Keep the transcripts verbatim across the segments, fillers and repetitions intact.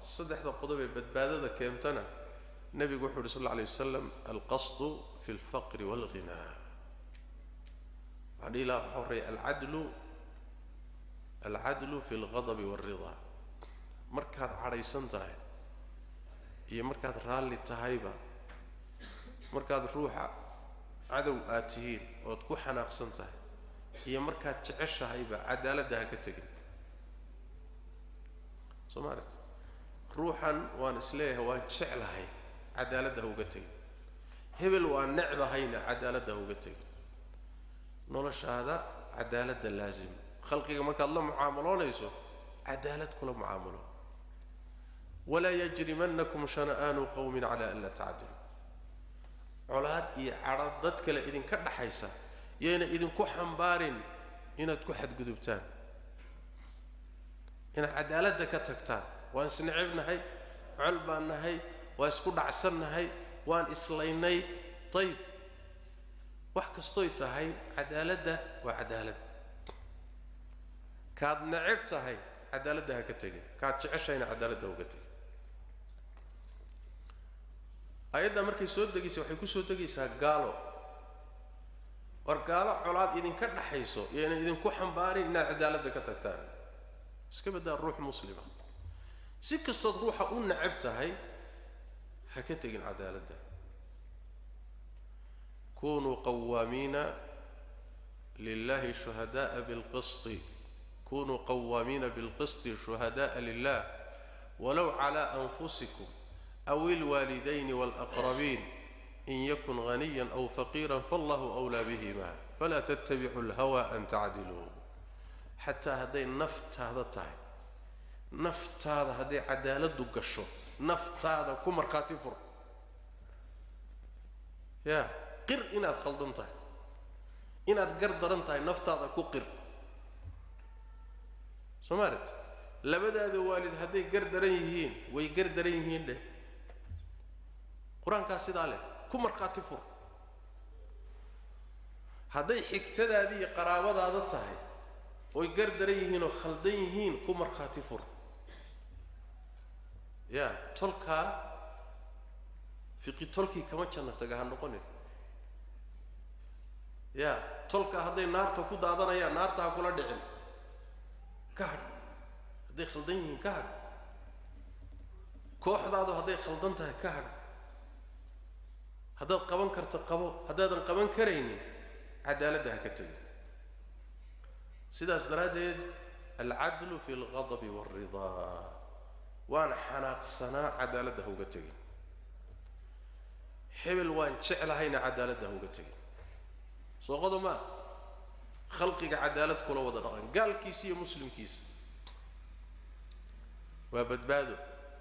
صدح ذا قضبة بدبادة كيمتنا نبي قحور صلى الله عليه وسلم القصد في الفقر والغنى يعني لا حري العدل العدل في الغضب والرضا مركز عريسان تاهي هي مركز رالي تهيبة مركز روحة عدو آتيين وتكون حناقصان تاهي هي مركز تعيش هيبة عدالة ده كتجن سمعت روحا وان اسليه وان شعل هاي عدالة ده كتجن هبل وان نعبة هينا عدالة ده كتجن نولش هذا عدالة لازم خلقك مركز الله معاملون يسو عدالة كل معاملون ولا يجرمنكم شنآن قوم على ألا تعدلوا علاد عرضتك لإذن كرد حيسا يعني إذن كو حنبارين إنا تكو حد قدبتان إنا عدالة دكتكتان وان سنعبنا هاي علبانا هاي واسكود عسرنا هاي وان إسليني طيب وحكستويتا هاي عدالة ده وعدالة كاد نعبتا هاي عدالة ده كتجي كاد تعشين عدالة ده وكتجي أيضا مركي سود دقيسة وحيكو سود دقيسة قالوا ورقالوا علاد إذن كرنا حيسو يعني إذن كو حنباري إن عدالة ده كتكتان سكيب ده الروح مسلمة سيكستاد روحة أون نعبتا هاي هكتجي العدالة ده كونوا قوامين لله شهداء بالقسط كونوا قوامين بالقسط شهداء لله ولو على أنفسكم أو الوالدين والأقربين إن يكن غنيا أو فقيرا فالله أولى بهما فلا تتبعوا الهوى أن تعدلوا حتى هذه النفط هذا طيب نفط هذا هذه عدالة دقشو نفط هذا كمر كاتفر يا قر إناد خلدنتها إناد قردرنتها نفط هذا كقر سمعت لبدا هذا والد هذي قردرينهين ويقردرينهين له قرآن كاسد عليه كمر كاتفر هذي حكتد هذه قرابة هذا طاهي ويقردرينهين وخلدينهين كمر كاتفر يا تلك في قتلك كما كان تجاهل نقول يا تلك هذه النار تكود هذا يا نار تأكل دعم كهر هذي خلدين كهر كوح هذا هذي خلدنتها كهر هذا القبن كرت قبو هذا القبن كريني عدالة ده كتير سيداس درادة العدل في الغضب والرضا وأنا حناق سنا عدالة ده كتير حبل وان شعل هينا عدالة ده كتير سو غضب ما خلقك عدالة كل وضع قال كيسي مسلم كيس وبدبادو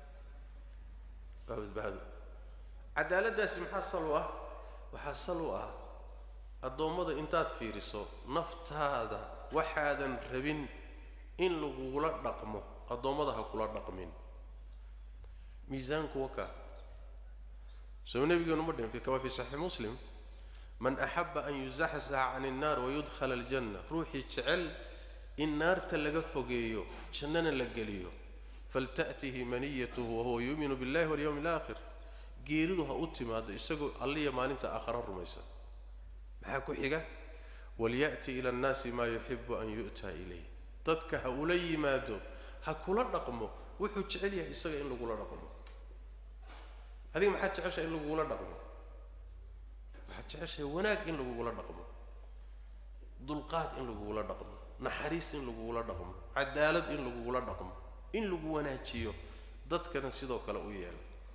وبدبادو عدالة ده اسم حصلوها وحصلوها الضوء انتات فيرسو نفط هذا وحادا ربين إن لغولا رقمه الضوء هذا كل رقمين ميزانك وكا سو النبي يقول في كما في صحيح مسلم من أحب أن يزحزح عن النار ويدخل الجنة روحي تشعل النار تلقى فوقيه شننا لقليه فلتأته منيته وهو يؤمن بالله واليوم الآخر جيرده أتم هذا يسقو الله ما أنت آخر الرميسة محاكو حقا وليأتي إلى الناس ما يحب أن يؤتى إليه تدك هؤلاء ما دو هكولا رقمه وحو تشعليه يسقى إن لقولا رقمه هذه ما حد تعيش إن لقولا رقمه حتى وناك إن لو ولا رقمه ضلقات إن لو ولا رقمه نحريس إن لو ولا رقمه عدالة إن لو ولا رقمه إن لو وناكيو ضد كان سيدو كلا ويال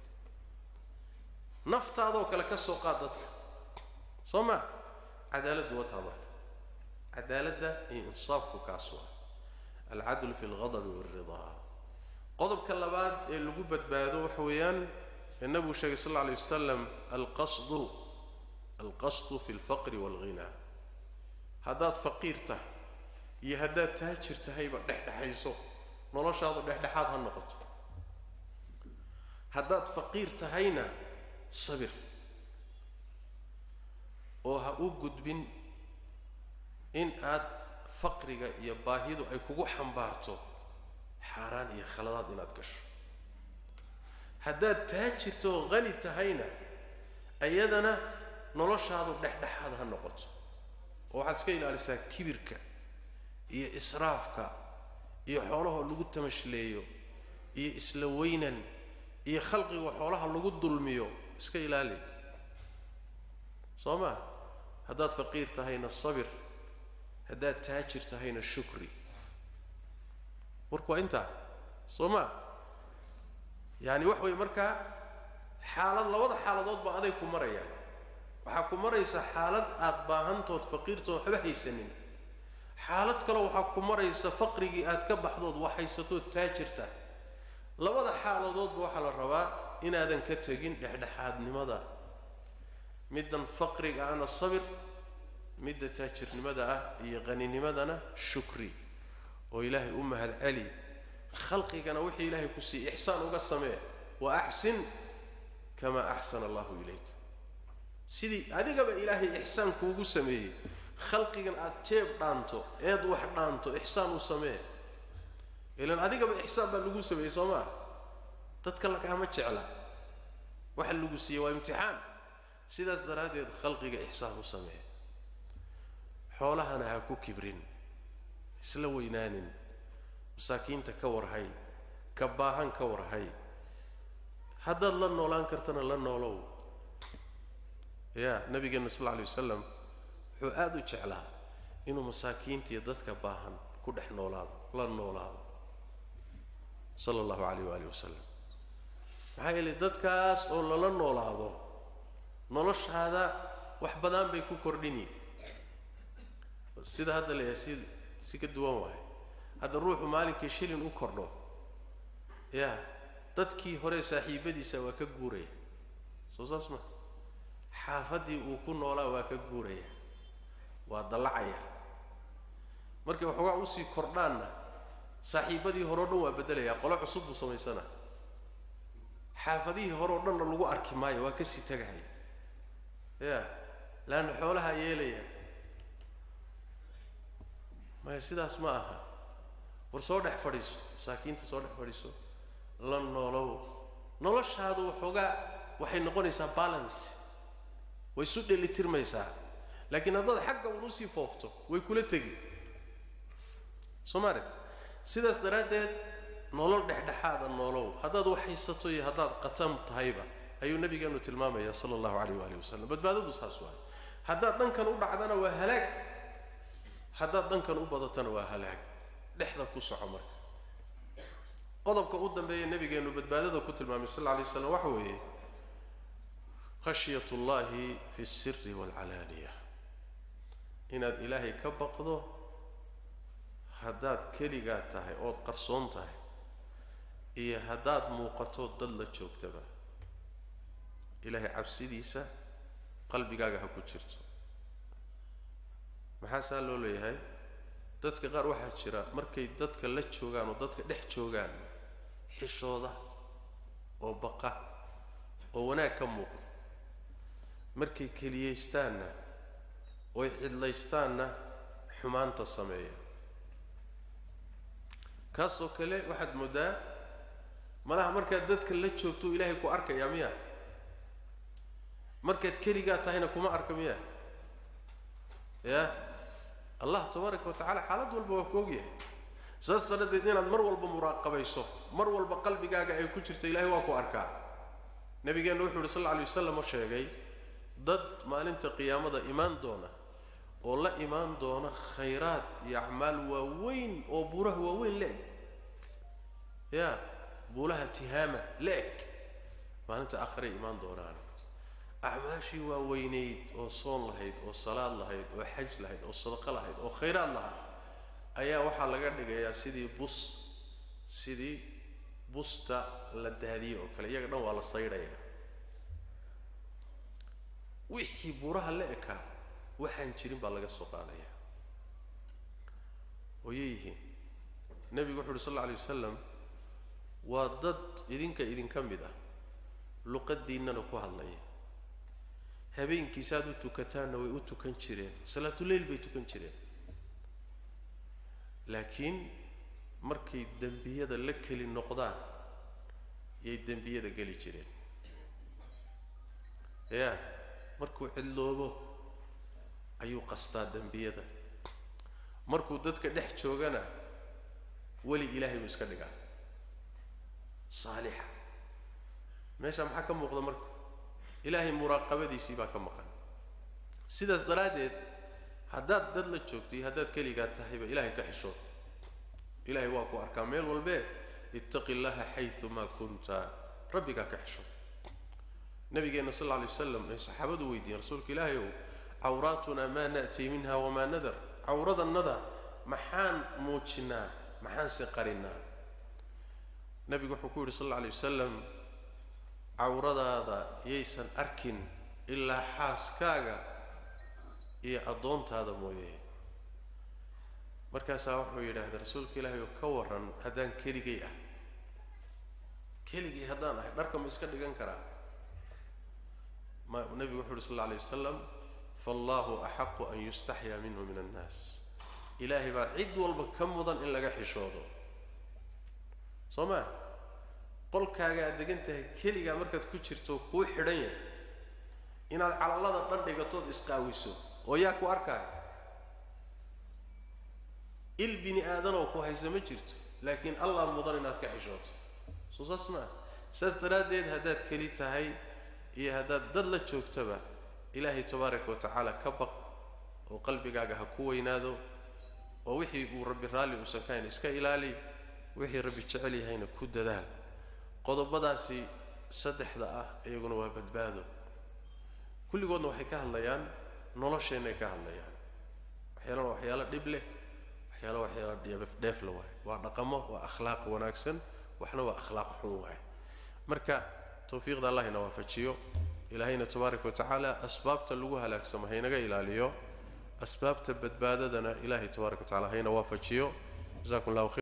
نفط هذا كلا كسوقات ضد سمع عدالة دوت هذا عدالة ده إنصاف وكاسوة العدل في الغضب والرضا غضب كلا بعد اللي جبت بعده حويان النبي صلى الله عليه وسلم القصد القصد في الفقر والغنى هذا فقيرته يهدا تاجر تهيبه دحدحيسو نولشاده دحدحاد هنقطو هذا فقير تهينا صبر oo ha u gudbin in aad faqriga iyo baahidu ay kugu xambaarto xaraan iyo khaladaad inaad gasho haddaad taajirto qani tahayna ayadana noloshaadu dhexdhexaad ha noqoto oo waxaad iska ilaalisaa kibirka iyo israafka iyo xoolaha lagu tamashleeyo iyo isla weynan iyo khalqiga xoolaha lagu dulmiyo iska ilaali sooma haddaad faqiir tahayna sabir haddaad taajir tahayna shukri warku inta sooma yani wax way marka xaalad labada xaaladood ba aday ku marayaan waxa ku maraysa xaalad aad baahantood faqiirtood waxba haysanin xaalad kale waxa ku maraysa faqrigi aad ka baxdood wax haysato taajirta labada xaaladood waxa la rabaa inaadan ka tagin dhexdhexaadnimada midan faqriga ana sabir midda taajirnimada ah iyo qaninimadana shukri oo ilaahay u mahad cali khalqigana wixii ilaahay ku sii ihsaan uga samee wa ahsin kama ahsana Allah ilayka sidii adigaba ilaahay ihsaan kuugu sameeyay khalqigan aad jeeb dhaanto eed wax dhaanto ihsaan u samee ilaan adigaba ihsaan baa lagu sameeyay Soomaa dadka la kama jecla waxa lagu siiyay waa imtixaan sidaas daraadeed khalqiga ihsaan u samee xoolahana ha ku kibrin isla weynaanin masaakiinta ka warhay ka baahan ka warhay haddaad la noolaan kartana la noolow ya nabigeena sallallahu alayhi wasallam wuxuu aad u jeclaa inuu masaakiinta iyo dadka baahan ku dhex noolaado la noolaado sallallahu alayhi wa alihi wasallam maxaa yeelay dadkaas oo la noolaado noloshaada wax badan bay ku kordhini sida hadda leeyahay si ka duwan waay hadda ruuxu maalinkii shilin u kordho ya dadkii hore saaxiibadiisa waa ka guuraya soo saasma xaafadii uu ku noolaa waa ka guuraya waa dalacaya markii waxoogaa u sii kordhaanna saaxiibadii hore oo dhan waa bedelaya qolo cusub u samaysana xaafadihii hore oo dhan lagu arki maayo waa ka sii tagay ya laan xoolaha yeelaya ma sidaas ma aha war soo dhex fadhiiso saakiinta soo dhex fadhiiso la noolow noloshaadu waxoogaa waxay noqonaysaa balance way isu dheelitirmaysaa laakiin haddaad xagga u sii foofto way kula tegi Soomaaliyeed sidaas daraaddeed nolol dhexdhexaada noolow haddaad wax haysato iyo haddaad qatam tahayba ayuu nabigeenu tilmaamaya sallallahu alayhi wa alihi wasallam badbaadadu saas waa haddaad dhankan u dhacdana waa halaag haddaad dhankan u badatana waa halaag dhexda ku soco marka qodobka u dambeeyay nabigeenu badbaadada ku tilmaamay sallallahu alayhi wasallam waxa weeye khashiyatullahi fi sirri wal alaniya inaad ilaahay ka baqdo haddaad keligaa tahay ood qarsoon tahay iyo haddaad muuqato dad la joogtaba ilaahay cabsidiisa qalbigaaga ha ku jirto maxaa saa loo leeyahay dadka qaar waxaa jira markay dadka la joogaan oo dadka dhex joogaan xishooda oo baqa oo wanaag ka muuqdo markay keliyeystaanna oo cidlaystaanna xumaanta sameeya kaasoo kale waxaad moodaa malaha markaad dadka la joogto ilaahay ku arkaya miya markaad keligaa tahayna kuma arka miya ya allah tabaaraka wa tacaala xaalad walba waa ku ogyahay saas daradeed inaad mar walba muraaqabayso mar walba qalbigaaga ay ku jirto ilaahay waa ku arkaa nabigeena wuxuu yidhi sallallahu alayhi wasallam oo sheegay dad maalinta qiyaamada imaan doona oo la imaan doona khayraad iyo acmaal waaweyn oo buuraha waaweyn leeg ya buulaha tihaama leeg maalinta aakhire imaan doonaan acmaashii waaweyneyd oo soon lahayd oo salaad lahayd oo xaj lahayd oo sadaqa lahayd oo khayraad lahayd ayaa waxaa laga dhigayaa sidii bus sidii busta la daadiyo oo kale iyaga dhan waa la saydhayaa wixii buuraha la ekaa waxaan jirin baa laga soo qaadayaa ooyeyihiin nabigu wuxuu yidhi sal alla alayh wasalam waa dad idinka idinka mid ah luqadiinnana ku hadlaya habeenkiisaad u tukataanna way u tukan jireen salaatuleyl bay tukan jireen laakiin markay dembiyada la keli noqdaan يدنبيه دا قلي جرين يا مركو علوبو أيو قصتا دنبيه دا مركو ددك دح جوغانا ولي إلهي ويسكدغا صالحة ماشي محكم مقدم مركو إلهي مراقبة دي سيبا كمقان سيداس دراديد هداد دد لا جوجتي هداد كليغا تحيب إلهي كحشود إلهي واكو أركاميل والبيت اتق الله حيث ما كنت ربك كحشود نبينا صلى الله عليه وسلم صحابته ويدين رسولك إلهي عوراتنا ما نأتي منها وما نذر عورض النذر محان موجنا محان سقرنا نبي حكوري صلى الله عليه وسلم عورض هذا ييسن أركن إلا حاسكاغا هي أضونت هذا مويه مركز أوحو يلاهد رسولك إلهي وكورا هدان كيريجي كيريجي هدان نركم إسكال لغان كرا ما النبي محمد صلى الله عليه وسلم فالله أحق أن يستحيا منه من الناس إلهي بعد والبكمضا إن لقى حشوده صما قل كاغا دغنته كيليغا markaad ku jirto ku xidhan inaad calalada dhandhigatood isqaawiso oo yaa ku arkaa il bini aadan oo ku haysa ma jirto laakiin allah mudan inaad ka xishooto soo saasma saas daraadeed hadaad kali tahay iyo hadaad dad la joogtaba ilaahi tabaaraka wa taala ka baq oo qalbigaaga ha ku weynaado oo wixii uu rabbi raali u sankaan iska ilaali wixii rabbi jecel yahayna ku dadaal qodobadaasi saddexda ah iyaguna waa badbaado kulligoodna waxay ka hadlayaan nolosheena ka hadlayaan waxyaalo waxyaalo dhib leh waxyaalo waxyaalo dheef la waay waa dhaqamo waa akhlaaq wanaagsan waxna waa akhlaaq xun waay marka tawfiiqda allah ina waafajiyo ilaahayna tabaaraka wa taala asbaabta lagu halaagsamo haynaga ilaaliyo asbaabta badbaadadana ilaahay tabaaraka wa taala hayna waafajiyo jazakumullahu